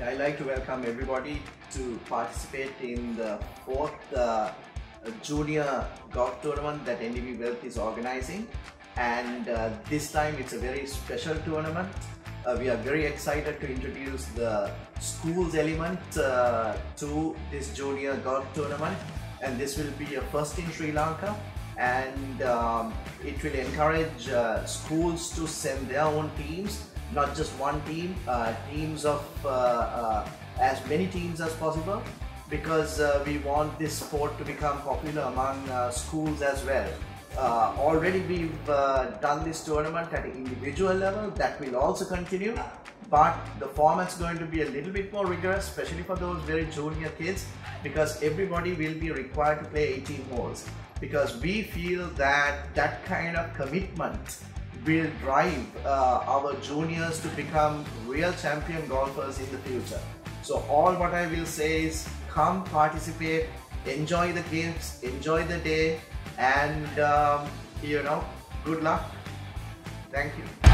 I'd like to welcome everybody to participate in the fourth junior golf tournament that NDB Wealth is organizing, and this time it's a very special tournament. We are very excited to introduce the schools element to this junior golf tournament, and this will be a first in Sri Lanka, and it will encourage schools to send their own teams, not just one team, teams of as many teams as possible, because we want this sport to become popular among schools as well. Already we've done this tournament at an individual level. That will also continue, but the format's going to be a little bit more rigorous, especially for those very junior kids, because everybody will be required to play 18 holes, because we feel that that kind of commitment will drive our juniors to become real champion golfers in the future. So all what I will say is, come participate, enjoy the games, enjoy the day, and good luck. Thank you.